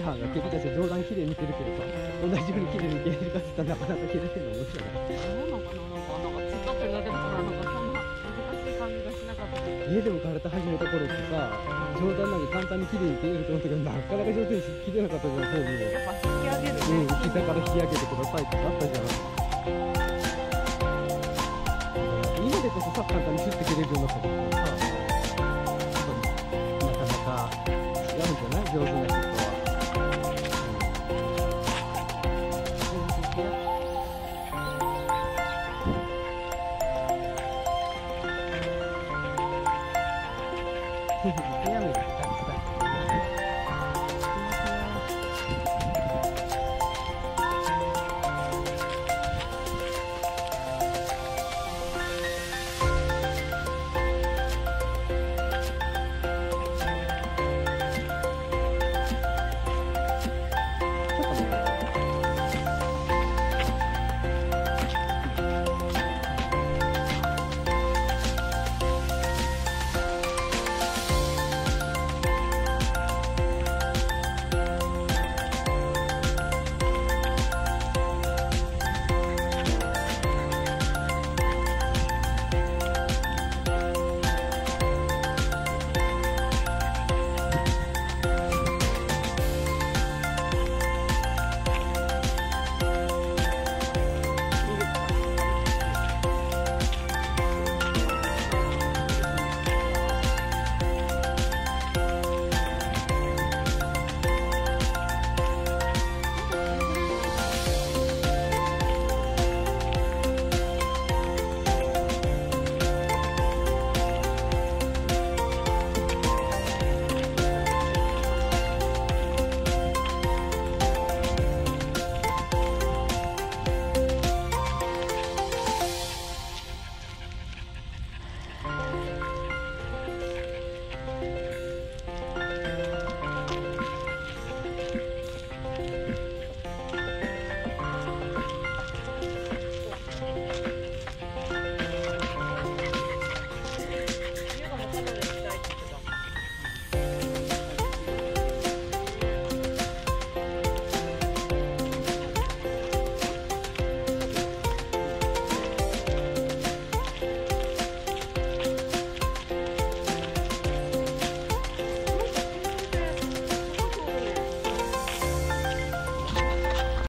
班が君たち冗談綺麗に見てるけどさ、同じように綺麗に切れるかって言ったらなかなか切れてるの面白いね。 そうなのかな、なんか突っ立ってるだけだからなんかそんな難しい感じがしなかったけど。 家でも空手始めた頃ってさ、冗談なんか簡単に綺麗に切れると思ったけど、なかなか上手に切れなかったじゃん、フォームを。 やっぱ引き上げるね。 膝から引き上げてくださいってあったじゃん。今でこそさ、簡単にシュッて切れるようになったけどさ、なかなか違うんじゃない、上手な人は。やめる。